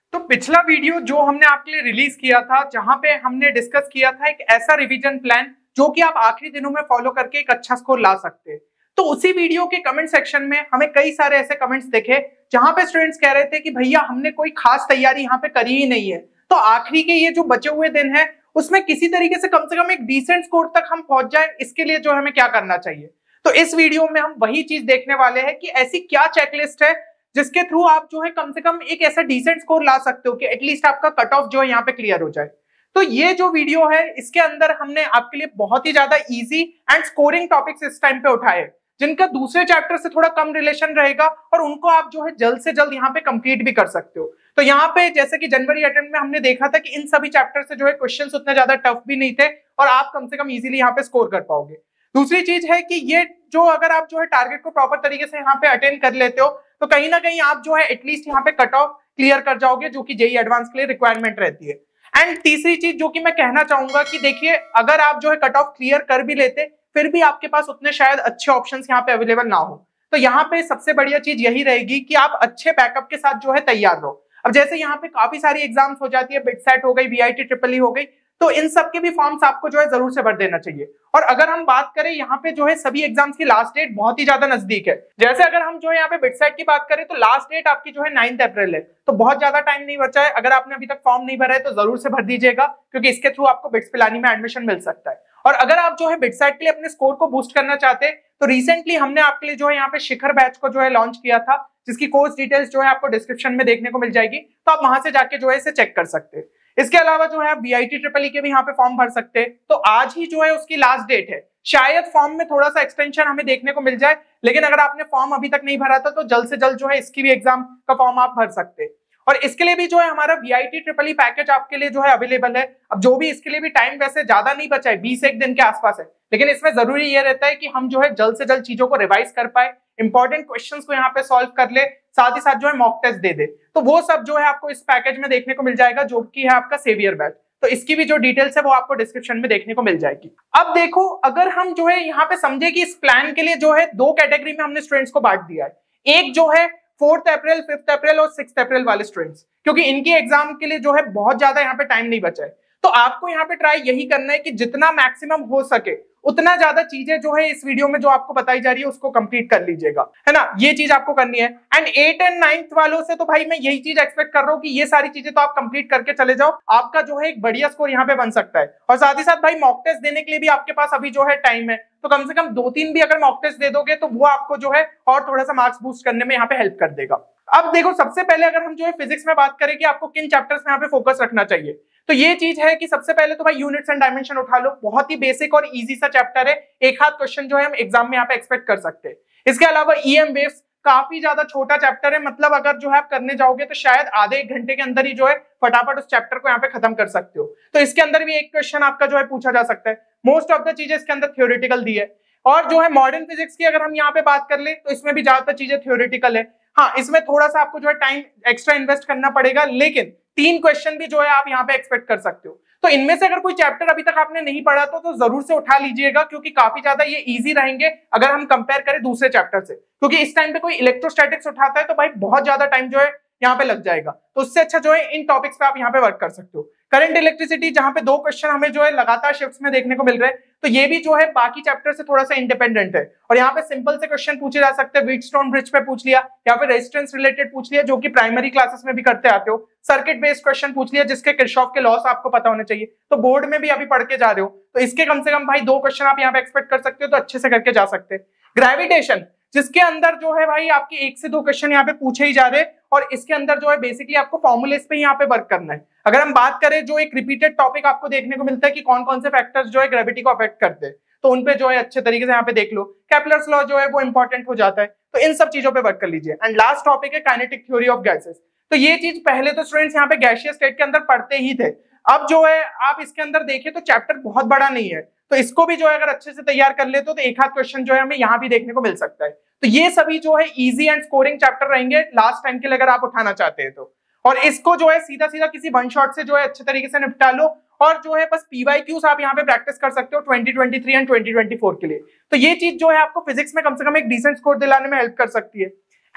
तो पिछला वीडियो जो हमने आपके लिए रिलीज किया था, जहां पे हमने डिस्कस किया था एक ऐसा रिवीजन प्लान जो कि आप आखिरी दिनों में फॉलो करके एक अच्छा स्कोर ला सकते हैं। तो उसी वीडियो के कमेंट सेक्शन में हमें कई सारे ऐसे कमेंट्स दिखे जहां पे स्टूडेंट्स कह रहे थे कि भैया हमने कोई खास तैयारी यहाँ पे करी ही नहीं है, तो आखिरी के ये जो बचे हुए दिन है उसमें किसी तरीके से कम एक डिसेंट स्कोर तक हम पहुंच जाए, इसके लिए जो हमें क्या करना चाहिए। तो इस वीडियो में हम वही चीज देखने वाले हैं कि ऐसी क्या चेकलिस्ट है जिसके थ्रू आप जो है कम से कम एक ऐसा डिसेंट स्कोर ला सकते हो कि एटलीस्ट आपका कट ऑफ जो है यहाँ पे क्लियर हो जाए। तो ये जो वीडियो है इसके अंदर हमने आपके लिए बहुत ही ज्यादा इजी एंड स्कोरिंग टॉपिक्स इस टाइम पे उठाए जिनका दूसरे चैप्टर से थोड़ा कम रिलेशन रहेगा और उनको आप जो है जल्द से जल्द यहाँ पे कंप्लीट भी कर सकते हो। तो यहाँ पे जैसे कि जनवरी अटेम्प्ट में हमने देखा था कि इन सभी चैप्टर से जो है क्वेश्चंस उतने ज्यादा टफ भी नहीं थे और आप कम से कम इजीली यहाँ पे स्कोर कर पाओगे। दूसरी चीज है कि ये जो अगर आप जो है टारगेट को प्रॉपर तरीके से यहाँ पे अटेंड कर लेते हो तो कहीं ना कहीं आप जो है एटलीस्ट यहाँ पे कट ऑफ क्लियर कर जाओगे, जो कि जेईई एडवांस के लिए रिक्वायरमेंट रहती है। एंड तीसरी चीज जो कि मैं कहना चाहूंगा कि देखिए, अगर आप जो है कट ऑफ क्लियर कर भी लेते फिर भी आपके पास उतने शायद अच्छे ऑप्शंस यहाँ पे अवेलेबल ना हो, तो यहाँ पे सबसे बढ़िया चीज यही रहेगी कि आप अच्छे बैकअप के साथ जो है तैयार रहो। अब जैसे यहाँ पे काफी सारी एग्जाम्स हो जाती है, बिटसेट हो गई, वीआईटी ट्रिपल ई हो गई, तो इन सब के भी फॉर्म्स आपको जो है जरूर से भर देना चाहिए। और अगर हम बात करें यहाँ पे जो है सभी एग्जाम्स की लास्ट डेट बहुत ही ज्यादा नजदीक है। जैसे अगर हम जो है यहाँ पे बिटसेट की बात करें तो लास्ट डेट आपकी जो है 9 अप्रैल है, तो बहुत ज्यादा टाइम नहीं बचा है। अगर आपने अभी तक फॉर्म नहीं भरा है तो जरूर से भर दीजिएगा, क्योंकि इसके थ्रू आपको बिट्स पिलानी में एडमिशन मिल सकता है। और अगर आप जो है बिटसेट के लिए अपने स्कोर को बूस्ट करना चाहते हैं तो रिसेंटली हमने आपके लिए जो है यहाँ पे शिखर बैच को जो है लॉन्च किया था, जिसकी कोर्स डिटेल्स जो है आपको डिस्क्रिप्शन में देखने को मिल जाएगी, तो आप वहां से जाके जो है इसे चेक कर सकते हैं। इसके अलावा जो है आप बीआईटी ट्रिपल ई के भी यहाँ पे फॉर्म भर सकते हैं, तो आज ही जो है उसकी लास्ट डेट है। शायद फॉर्म में थोड़ा सा एक्सटेंशन हमें देखने को मिल जाए, लेकिन अगर आपने फॉर्म अभी तक नहीं भरा था तो जल्द से जल्द जो है इसकी भी एग्जाम का फॉर्म आप भर सकते हैं। और इसके लिए भी जो है हमारा वीआईटी ट्रिपल ई पैकेज आपके लिए जो है अवेलेबल है। अब जो भी इसके लिए भी टाइम वैसे ज्यादा नहीं बचा है, 20 दिन के आसपास है, लेकिन इसमें जरूरी ये रहता है कि हम जो है जल्द से जल्द चीजों को रिवाइज कर पाए, इंपॉर्टेंट क्वेश्चंस को यहाँ पे सॉल्व कर ले, साथ ही साथ जो है मॉक टेस्ट दे दे। तो वो सब जो है आपको इस पैकेज में देखने को मिल जाएगा, जो कि है आपका सेवियर बैच। तो इसकी भी जो डिटेल्स है वो आपको डिस्क्रिप्शन में देखने को मिल जाएगी। अब देखो, अगर हम जो है यहाँ पे समझे कि इस प्लान के लिए जो है दो कैटेगरी में हमने स्टूडेंट्स को बांट दिया है। एक जो है 4 अप्रैल, 5 अप्रैल और 6 अप्रैल वाले स्टूडेंट्स, क्योंकि इनके एग्जाम के लिए जो है बहुत ज्यादा यहाँ पे टाइम नहीं बचा है। तो आपको यहाँ पे ट्राई यही करना है कि जितना मैक्सिमम हो सके उतना ज्यादा चीजें जो है इस वीडियो में जो आपको बताई जा रही है उसको कंप्लीट कर लीजिएगा, है ना। ये चीज आपको करनी है। एंड 8 एंड 9 वालों से तो भाई मैं यही चीज एक्सपेक्ट कर रहा हूँ कि ये सारी चीजें तो आप कंप्लीट करके चले जाओ, आपका जो है एक बढ़िया स्कोर यहाँ पे बन सकता है। और साथ ही साथ भाई मॉक टेस्ट देने के लिए भी आपके पास अभी जो है टाइम है, तो कम से कम 2-3 भी अगर मॉक टेस्ट दे दोगे तो वो आपको जो है और थोड़ा सा मार्क्स बूस्ट करने में यहाँ पे हेल्प कर देगा। अब देखो, सबसे पहले अगर हम जो है फिजिक्स में बात करें कि आपको किन चैप्टर्स में यहाँ पे फोकस रखना चाहिए, तो ये चीज है कि सबसे पहले तो भाई यूनिट्स एंड डायमेंशन उठा लो। बहुत ही बेसिक और इजी सा चैप्टर है, एक हाथ क्वेश्चन जो है हम एग्जाम में यहाँ पे एक्सपेक्ट कर सकते हैं। इसके अलावा ईएम वेव्स काफी ज्यादा छोटा चैप्टर है, मतलब अगर जो है आप करने जाओगे तो शायद आधे 1 घंटे के अंदर ही जो है फटाफट उस चैप्टर को यहाँ पे खत्म कर सकते हो। तो इसके अंदर भी एक क्वेश्चन आपका जो है पूछा जा सकता है। मोस्ट ऑफ द चीजें इसके अंदर थ्योरेटिकल दी है। और जो है मॉडर्न फिजिक्स की अगर हम यहाँ पे बात कर ले तो इसमें भी ज्यादातर चीजें थ्योरेटिकल है। हाँ, इसमें थोड़ा सा आपको जो है टाइम एक्स्ट्रा इन्वेस्ट करना पड़ेगा, लेकिन 3 क्वेश्चन भी जो है आप यहाँ पे एक्सपेक्ट कर सकते हो। तो इनमें से अगर कोई चैप्टर अभी तक आपने नहीं पढ़ा तो जरूर से उठा लीजिएगा, क्योंकि काफी ज्यादा ये इजी रहेंगे अगर हम कंपेयर करें दूसरे चैप्टर से। क्योंकि इस टाइम पे कोई इलेक्ट्रोस्टैटिक्स उठाता है तो भाई बहुत ज्यादा टाइम जो है यहाँ पे लग जाएगा, तो उससे अच्छा जो है इन टॉपिक्स पे आप यहाँ पे वर्क कर सकते हो। करंट इलेक्ट्रिसिटी, जहां पे 2 क्वेश्चन हमें जो है लगातार शिफ्ट्स में देखने को मिल रहे हैं, तो ये भी जो है बाकी चैप्टर से थोड़ा सा इंडिपेंडेंट है। और यहाँ पे सिंपल से क्वेश्चन पूछे जा सकते हैं। व्हीटस्टोन ब्रिज पे पूछ लिया या फिर रेजिस्टेंस रिलेटेड पूछ लिया, जो कि प्राइमरी क्लासेस में भी करते आते हो। सर्किट बेस्ड क्वेश्चन पूछ लिया जिसके किरचॉफ के लॉस आपको पता होने चाहिए, तो बोर्ड में भी अभी पढ़ के जा रहे हो, तो इसके कम से कम भाई 2 क्वेश्चन आप यहाँ पे एक्सपेक्ट कर सकते हो, तो अच्छे से करके जा सकते हैं। ग्रेविटेशन, जिसके अंदर जो है भाई आपके 1 से 2 क्वेश्चन यहाँ पे पूछे ही जा रहे हैं, और इसके अंदर जो है बेसिकली आपको फॉर्मूलेस पे यहाँ पे वर्क करना है। अगर हम बात करें, जो एक रिपीटेड टॉपिक आपको देखने को मिलता है कि कौन कौन से फैक्टर्स जो है ग्रेविटी को अफेक्ट करते हैं, तो उनपे जो है अच्छे तरीके से यहाँ पे देख लो। केपलर्स लॉ जो है वो इंपॉर्टेंट हो जाता है, तो इन सब चीजों पे वर्क कर लीजिए। एंड लास्ट टॉपिक है काइनेटिक थ्योरी ऑफ गैसेस। तो ये चीज पहले तो स्टूडेंट्स यहाँ पे गैसियस स्टेट के अंदर पढ़ते ही थे, अब जो है आप इसके अंदर देखिए तो चैप्टर बहुत बड़ा नहीं है, तो इसको भी जो है अगर अच्छे से तैयार कर लेते हो तो एक हाथ क्वेश्चन जो है हमें यहाँ भी देखने को मिल सकता है। तो ये सभी जो है इजी एंड स्कोरिंग चैप्टर रहेंगे लास्ट टाइम के लिए अगर आप उठाना चाहते हैं तो। और इसको जो है सीधा सीधा किसी वन शॉट से जो है अच्छे तरीके से निपटा लो, और जो है बस पीवाईक्यूज आप यहाँ पे प्रैक्टिस कर सकते हो 2023 एंड 2024 के लिए। तो ये चीज जो है आपको फिजिक्स में कम से कम एक डिसेंट स्कोर दिलाने में हेल्प कर सकती है।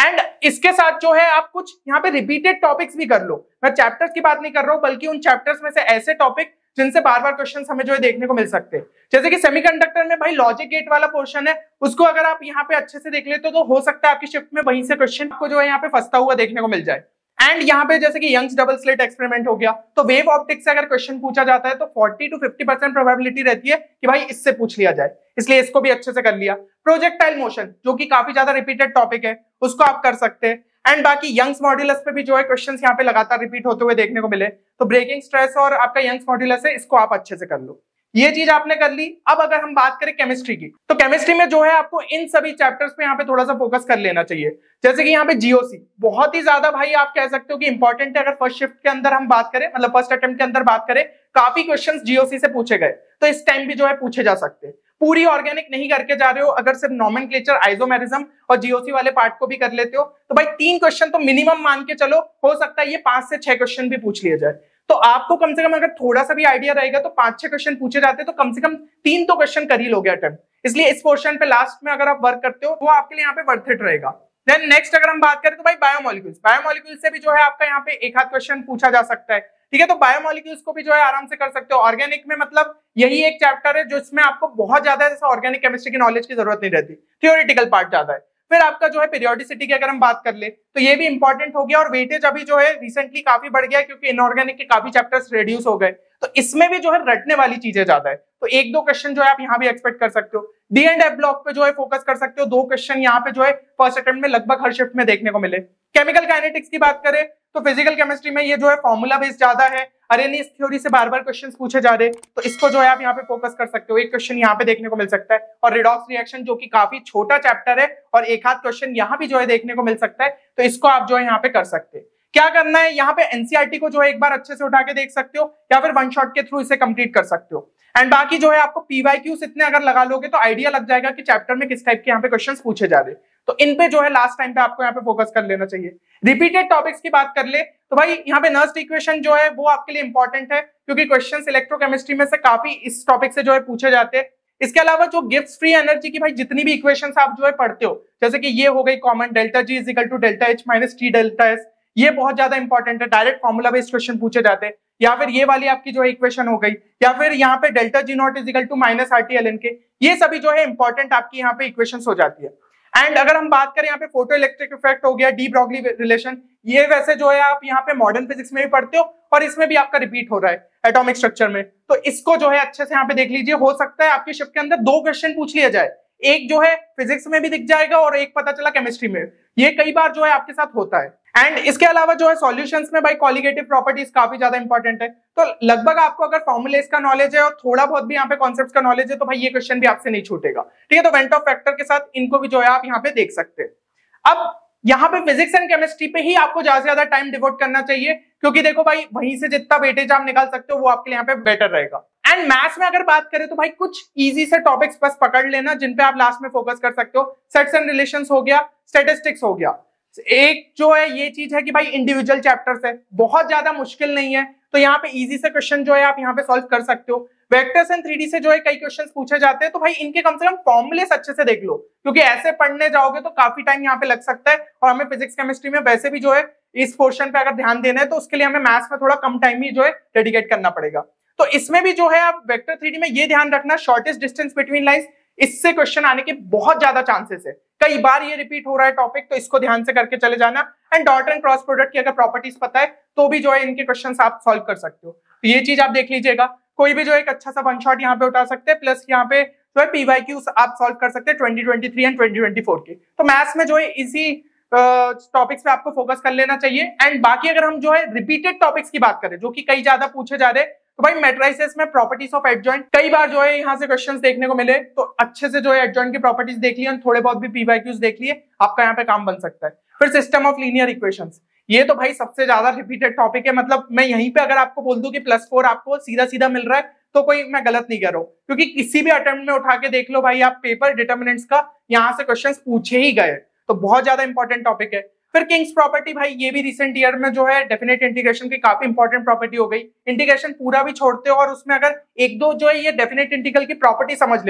एंड इसके साथ जो है आप कुछ यहाँ पे रिपीटेड टॉपिक्स भी कर लो। मैं चैप्टर्स की बात नहीं कर रहा हूँ, बल्कि उन चैप्टर्स में से ऐसे टॉपिक जिनसे बार बार क्वेश्चन हमें जो है देखने को मिल सकते हैं। जैसे कि सेमीकंडक्टर में भाई लॉजिक गेट वाला पोर्शन है, उसको अगर आप यहाँ पे अच्छे से देख लेते तो हो सकता है आपकी शिफ्ट में वहीं से क्वेश्चन आपको जो है यहाँ पे फंसता हुआ देखने को मिल जाए। एंड यहाँ पे जैसे कि यंग्स डबल स्लिट एक्सपेरिमेंट हो गया, तो वेव ऑप्टिक्स से अगर क्वेश्चन पूछा जाता है तो 40 to 50% प्रोबेबिलिटी रहती है कि भाई इससे पूछ लिया जाए, इसलिए इसको भी अच्छे से कर लिया। प्रोजेक्टाइल मोशन जो कि काफी ज्यादा रिपीटेड टॉपिक है, उसको आप कर सकते हैं। एंड बाकी यंग्स मॉड्यूलस पे भी जो है क्वेश्चंस यहाँ पे लगातार रिपीट होते हुए देखने को मिले, तो ब्रेकिंग स्ट्रेस और आपका यंग्स मॉड्यूलस है, इसको आप अच्छे से कर लो। ये चीज आपने कर ली। अब अगर हम बात करें केमिस्ट्री की, तो केमिस्ट्री में जो है आपको इन सभी चैप्टर्स पे यहाँ पे थोड़ा सा फोकस कर लेना चाहिए। जैसे कि यहाँ पे जीओसी बहुत ही ज्यादा भाई आप कह सकते हो कि इंपॉर्टेंट है। अगर फर्स्ट शिफ्ट के अंदर हम बात करें, मतलब फर्स्ट अटेम्प्ट के अंदर बात करें, काफी क्वेश्चंस जीओसी से पूछे गए, तो इस टाइम भी जो है पूछे जा सकते हैं। पूरी ऑर्गेनिक नहीं करके जा रहे हो, अगर सिर्फ नॉमेनक्लेचर, आइसोमेरिज्म और जीओसी वाले पार्ट को भी कर लेते हो, तो भाई 3 क्वेश्चन तो मिनिमम मान के चलो, हो सकता है ये 5 से 6 क्वेश्चन भी पूछ लिए जाए। तो आपको कम से कम अगर थोड़ा सा भी आइडिया रहेगा तो 5-6 क्वेश्चन पूछे जाते हैं, तो कम से कम 3 तो क्वेश्चन कर ही लोगे अटेम्प्ट। इसलिए इस पोर्शन पे लास्ट में अगर आप वर्क करते हो, वो आपके लिए यहाँ पे वर्थ इट रहेगा। देन नेक्स्ट अगर हम बात करें तो भाई बायोमोलिक्यूल्स से भी जो है आपका यहाँ पे एक आध क्वेश्चन पूछा जा सकता है, ठीक है। तो बायोमोलिक्यूल्स को भी जो है आराम से कर सकते हो। ऑर्गेनिक में मतलब यही एक चैप्टर है जो इसमें आपको बहुत ज्यादा जैसे ऑर्गेनिक केमिस्ट्री की नॉलेज की जरूरत नहीं रहती, थियोरेटिकल पार्ट ज्यादा है। फिर आपका जो है पीरियोडिसिटी की अगर हम बात कर ले तो ये भी इंपॉर्टेंट हो गया, और वेटेज अभी जो है रिसेंटली काफी बढ़ गया क्योंकि इनऑर्गेनिक के काफी चैप्टर्स रिड्यूस हो गए, तो इसमें भी जो है रटने वाली चीजें ज्यादा है। तो 1-2 क्वेश्चन जो है आप यहाँ भी एक्सपेक्ट कर सकते हो। डी एंड एफ ब्लॉक पे जो है फोकस कर सकते हो, 2 क्वेश्चन यहाँ पे जो है फर्स्ट अटेम्प्ट में लगभग हर शिफ्ट में देखने को मिले। केमिकल काइनेटिक्स की बात करें तो फिजिकल केमिस्ट्री में ये जो है फॉर्मूला बेस्ड ज्यादा है, अरेनियस थ्योरी से बार बार क्वेश्चंस पूछे जा रहे, तो इसको जो है आप यहाँ पे फोकस कर सकते हो। एक क्वेश्चन यहाँ पे देखने को मिल सकता है, और रिडॉक्स रिएक्शन जो कि काफी छोटा चैप्टर है और एक आध क्वेश्चन यहाँ भी जो है देखने को मिल सकता है, तो इसको आप जो है यहाँ पे कर सकते हैं। क्या करना है, यहाँ पे एनसीईआरटी को जो है एक बार अच्छे से उठा के देख सकते हो, या फिर वन शॉट के थ्रू इसे कंप्लीट कर सकते हो। एंड बाकी जो है आपको पीवाईक्यूज इतने अगर लगा लोगे तो आइडिया लग जाएगा कि चैप्टर में किस टाइप के यहाँ पे क्वेश्चंस पूछे जा रहे, तो इन पे जो है लास्ट टाइम पे आपको यहाँ पे फोकस कर लेना चाहिए। रिपीटेड टॉपिक्स की बात कर ले तो भाई यहाँ पे नर्स्ड इक्वेशन जो है वो आपके लिए इंपॉर्टेंट है, क्योंकि क्वेश्चंस इलेक्ट्रोकेमिस्ट्री में से काफी इस टॉपिक से जो है पूछे जाते हैं। इसके अलावा जो गिब्स फ्री एनर्जी की भाई जितनी भी इक्वेशंस आप जो है पढ़ते हो, जैसे कि ये हो गई common delta G is equal to delta H minus T delta S, ये बहुत ज्यादा इंपॉर्टेंट है, डायरेक्ट फॉर्मूला बेस्ड क्वेश्चन पूछे जाते हैं। या फिर ये वाली आपकी जो है इक्वेशन हो गई, या फिर यहाँ पे delta G naught is equal to minus R T L N K, ये सभी जो है इंपॉर्टेंट आपकी यहाँ पे इक्वेशंस हो जाती है। एंड अगर हम बात करें यहाँ पे फोटो इलेक्ट्रिक इफेक्ट हो गया, डी ब्रॉगली रिलेशन, ये वैसे जो है आप यहाँ पे मॉडर्न फिजिक्स में भी पढ़ते हो और इसमें भी आपका रिपीट हो रहा है एटॉमिक स्ट्रक्चर में, तो इसको जो है अच्छे से यहाँ पे देख लीजिए। हो सकता है आपकी शिफ्ट के अंदर 2 क्वेश्चन पूछ लिया जाए, एक जो है फिजिक्स में भी दिख जाएगा और एक पता चला केमिस्ट्री में, ये कई बार जो है आपके साथ होता है। एंड इसके अलावा जो है सॉल्यूशंस में भाई कॉलिगेटिव प्रॉपर्टीज काफी ज्यादा इंपॉर्टेंट है, तो लगभग आपको अगर फॉर्मुलेस का नॉलेज है और थोड़ा बहुत भी यहाँ पे कॉन्सेप्ट्स का नॉलेज है तो भाई ये क्वेश्चन भी आपसे नहीं छूटेगा, ठीक है। तो वेंट ऑफ फैक्टर के साथ इनको भी जो है आप यहाँ पे देख सकते हैं। अब यहाँ पे फिजिक्स एंड केमिस्ट्री पे ही आपको ज्यादा से ज्यादा टाइम डिवोट करना चाहिए, क्योंकि देखो भाई वहीं से जितना वेटेज आप निकाल सकते हो वो आपके लिए यहाँ पे बेटर रहेगा। एंड मैथ्स में अगर बात करें तो भाई कुछ इजी से टॉपिक्स बस पकड़ लेना जिन पे आप लास्ट में फोकस कर सकते हो। सेट्स एंड रिलेशंस हो गया, स्टैटिस्टिक्स हो गया। एक जो है ये चीज है कि भाई इंडिविजुअल चैप्टर्स है, बहुत ज्यादा मुश्किल नहीं है, तो यहाँ पे इजी से क्वेश्चन जो है आप यहाँ पे सॉल्व कर सकते हो। वेक्टर्स एंड 3D से जो है कई क्वेश्चंस पूछे जाते हैं, तो भाई इनके कम से कम फॉर्मुलेस अच्छे से देख लो, क्योंकि ऐसे पढ़ने जाओगे तो काफी टाइम यहाँ पे लग सकता है, और हमें फिजिक्स केमिस्ट्री में वैसे भी जो है इस पोर्शन पे अगर ध्यान देना है तो उसके लिए हमें मैथ्स में थोड़ा कम टाइम ही जो है डेडिकेट करना पड़ेगा। तो इसमें भी जो है आप वेक्टर 3D में ये ध्यान रखना, शॉर्टेस्ट डिस्टेंस बिटवीन लाइंस, इससे क्वेश्चन आने के बहुत ज्यादा चांसेस है, कई बार ये रिपीट हो रहा है टॉपिक, तो इसको ध्यान से करके चले जाना। And dot and cross product की अगर प्रॉपर्टीज पता है तो भी जो है इनके क्वेश्चंस आप सॉल्व कर सकते हो, तो ये चीज आप देख लीजिएगा। कोई भी जो एक अच्छा सा वन शॉट यहाँ पे उठा सकते हैं, प्लस यहाँ पे जो है पीवाईक्यूज आप सॉल्व कर सकते हैं 2023 एंड 2024 के। तो मैथ्स में जो है इसी टॉपिक्स पे आपको फोकस कर लेना चाहिए। एंड बाकी अगर हम जो है रिपीटेड टॉपिक्स की बात करें जो कि कई ज्यादा पूछे जा रहे हैं, तो भाई मैट्रिसेस में प्रॉपर्टीज ऑफ एडजॉइंट कई बार जो है यहाँ से क्वेश्चंस देखने को मिले, तो अच्छे से जो है एडजॉइंट की प्रॉपर्टीज देख लिए, थोड़े बहुत भी पीवाईक्यूज देख लिए, आपका यहाँ पे काम बन सकता है। फिर सिस्टम ऑफ लीनियर इक्वेशंस, ये तो भाई सबसे ज्यादा रिपीटेड टॉपिक है, मतलब मैं यहीं पे अगर आपको बोल दूं कि +4 आपको सीधा सीधा मिल रहा है तो कोई मैं गलत नहीं कर रहा हूं, क्योंकि किसी भी अटेम्प्ट में उठा के देख लो भाई आप पेपर डिटर्मिनेंट्स का यहाँ से क्वेश्चंस पूछे ही गए, तो बहुत ज्यादा इंपॉर्टेंट टॉपिक है। फिर किंग्स प्रॉपर्टी, भाई ये भी रिसेंट ईयर में जो है डेफिनेट इंटीग्रेशन की काफी इंपॉर्टेंट प्रॉपर्टी हो गई। इंटीग्रेशन पूरा भी छोड़ते हो और उसमें अगर 1-2 जो है ये डेफिनेट इंटीग्रल की प्रॉपर्टी समझ लेते हो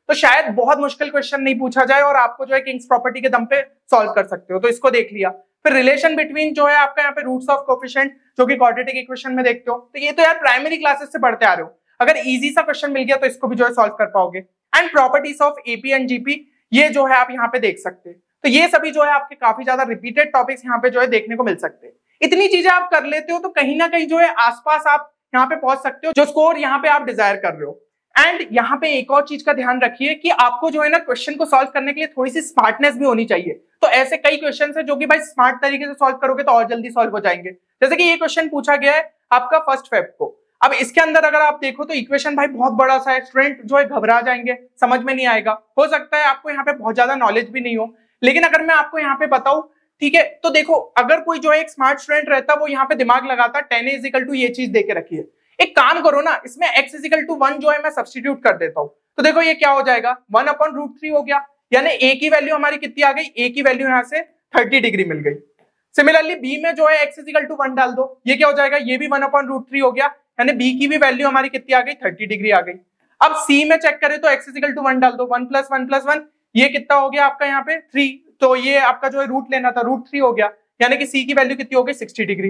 तो शायद बहुत मुश्किल क्वेश्चन नहीं पूछा जाए और आपको जो है किंग्स प्रॉपर्टी के दम पे सॉल्व कर सकते हो। तो इसको देख लिया। फिर रिलेशन बिटवीन जो है आपका यहाँ पे रूट्स ऑफ कोफिशिएंट जो कि क्वाड्रेटिक इक्वेशन में देखते हो। तो ये तो यार प्राइमरी क्लासेस से पढ़ते आ रहे हो, अगर इजी सा क्वेश्चन मिल गया तो इसको भी जो है सॉल्व कर पाओगे। And properties of AP and GP, ये जो है आप यहाँ पे देख सकते हैं। तो ये सभी जो है आपके काफी ज्यादा रिपीटेड टॉपिक्स यहाँ पे जो है देखने को मिल सकते हैं। इतनी चीजें आप कर लेते हो तो कहीं ना कहीं जो है आसपास आप यहाँ पे पहुंच सकते हो जो स्कोर यहाँ पे आप डिजायर कर रहे हो। एंड यहाँ पे एक और चीज का ध्यान रखिए कि आपको जो है ना क्वेश्चन को सॉल्व करने के लिए थोड़ी सी स्मार्टनेस भी होनी चाहिए। तो ऐसे कई क्वेश्चन है जो कि भाई स्मार्ट तरीके से सॉल्व करोगे तो और जल्दी सॉल्व हो जाएंगे। जैसे कि ये क्वेश्चन पूछा गया है आपका 1 फेब को। अब इसके अंदर अगर आप देखो तो इक्वेशन भाई बहुत बड़ा सा है, स्टूडेंट जो है घबरा जाएंगे, समझ में नहीं आएगा। हो सकता है आपको यहाँ पे बहुत ज्यादा नॉलेज भी नहीं हो, लेकिन अगर मैं आपको यहाँ पे बताऊं, ठीक है, तो देखो अगर कोई जो है एक स्मार्ट स्टूडेंट रहता वो यहाँ पे दिमाग लगाता 10a = ये चीज देके रखिए। एक काम करो ना, इसमें x = 1 जो है मैं सब्स्टिट्यूट कर देता हूं। तो देखो ये क्या हो जाएगा, 1/√3 हो गया, यानी a की वैल्यू हमारी कितनी आ गई, a की वैल्यू यहाँ से 30 डिग्री मिल गई। सिमिलरली b में जो है x = 1 डाल दो, ये क्या हो जाएगा, ये भी 1/√3 हो गया, यानी b की भी वैल्यू हमारी कितनी आ गई, 30 डिग्री आ गई। अब c में चेक करें तो x = 1 डाल दो, 1 + 1 + 1, ये कितना हो गया आपका यहाँ पे 3, तो ये आपका जो है रूट लेना था, √3 हो गया, यानी कि c की वैल्यू कितनी हो गई, 60 डिग्री।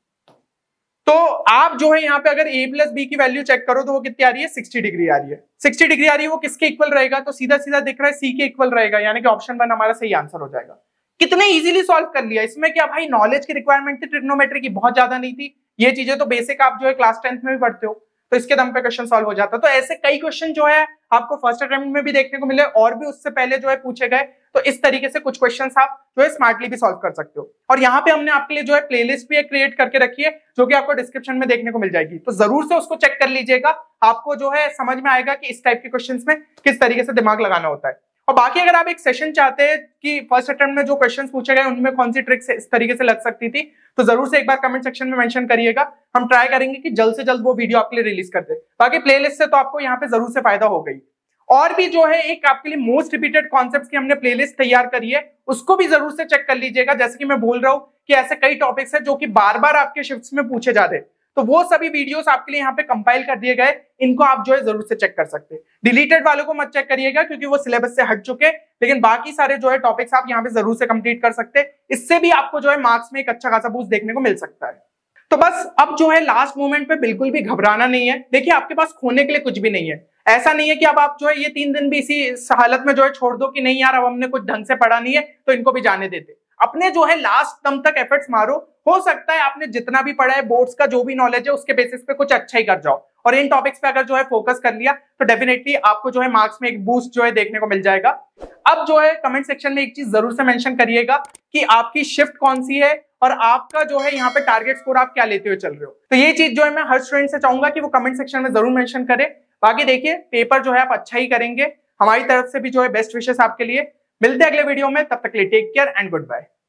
तो आप जो है यहाँ पे अगर a + b की वैल्यू चेक करो तो वो कितनी आ रही है, 60 डिग्री आ रही है। 60 डिग्री आ रही है, वो किसके इक्वल रहेगा, तो सीधा सीधा दिख रहा है c के इक्वल रहेगा, यानी कि ऑप्शन 1 हमारा सही आंसर हो जाएगा। कितने इजीली सॉल्व कर लिया। इसमें क्या भाई नॉलेज की रिक्वायरमेंट थी ट्रिग्नोमेट्री की, बहुत ज्यादा नहीं थी। ये चीजें तो बेसिक आप जो है क्लास 10th में भी पढ़ते हो, तो इसके दम पे क्वेश्चन सॉल्व हो जाता। तो ऐसे कई क्वेश्चन जो है आपको फर्स्ट अटेम्प्ट में भी देखने को मिले और भी उससे पहले जो है पूछे गए। तो इस तरीके से कुछ क्वेश्चंस आप जो है स्मार्टली भी सॉल्व कर सकते हो। और यहाँ पे हमने आपके लिए जो है प्लेलिस्ट भी क्रिएट करके रखी है जो कि आपको डिस्क्रिप्शन में देखने को मिल जाएगी, तो जरूर से उसको चेक कर लीजिएगा। आपको जो है समझ में आएगा कि इस टाइप के क्वेश्चंस में किस तरीके से दिमाग लगाना होता है। और बाकी अगर आप एक सेशन चाहते हैं कि फर्स्ट अटेम्प्ट में जो क्वेश्चंस पूछे गए उनमें कौन सी ट्रिक्स इस तरीके से लग सकती थी, तो जरूर से एक बार कमेंट सेक्शन में मेंशन करिएगा। हम ट्राई करेंगे कि जल्द से जल्द वो वीडियो आपके लिए रिलीज कर दे। बाकी प्लेलिस्ट से तो आपको यहाँ पे जरूर से फायदा हो गई। और भी जो है एक आपके लिए मोस्ट रिपीटेड कॉन्सेप्ट्स की हमने प्लेलिस्ट तैयार करी है, उसको भी जरूर से चेक कर लीजिएगा। जैसे कि मैं बोल रहा हूँ कि ऐसे कई टॉपिक्स है जो कि बार बार आपके शिफ्ट्स में पूछे जा रहे हैं, तो वो सभी वीडियोस आपके लिए यहाँ पे कंपाइल कर दिए गए, इनको आप जो है जरूर से चेक कर सकते हैं। डिलीटेड वालों को मत चेक करिएगा क्योंकि वो सिलेबस से हट चुके, लेकिन बाकी सारे जो है टॉपिक्स आप यहाँ पे जरूर से कंप्लीट कर सकते हैं। इससे भी आपको जो है मार्क्स में एक अच्छा खासा बूस्ट देखने को मिल सकता है। तो बस अब जो है लास्ट मोमेंट पे बिल्कुल भी घबराना नहीं है। देखिए आपके पास खोने के लिए कुछ भी नहीं है। ऐसा नहीं है कि अब आप जो है ये 3 दिन भी इसी हालत में जो है छोड़ दो कि नहीं यार अब हमने कुछ ढंग से पढ़ा नहीं है तो इनको भी जाने देते। अपने जो है लास्ट दम तक एफर्ट्स मारो। हो सकता है आपने जितना भी पढ़ा है बोर्ड्स का जो भी नॉलेज है उसके बेसिस पे कुछ अच्छा ही कर जाओ, और इन टॉपिक्स पे अगर जो है फोकस कर लिया तो डेफिनेटली आपको जो है मार्क्स में एक बूस्ट जो है देखने को मिल जाएगा। अब जो है कमेंट सेक्शन में एक चीज जरूर से मेंशन करिएगा कि आपकी शिफ्ट कौन सी है और आपका जो है यहाँ पे टारगेट स्कोर आप क्या लेते हुए चल रहे हो। तो ये चीज जो है मैं हर स्टूडेंट से चाहूंगा कि वो कमेंट सेक्शन में जरूर मेंशन करे। बाकी देखिए पेपर जो है आप अच्छा ही करेंगे, हमारी तरफ से भी जो है बेस्ट विशेस आपके लिए। मिलते हैं अगले वीडियो में, तब तक के लिए take care and good bye.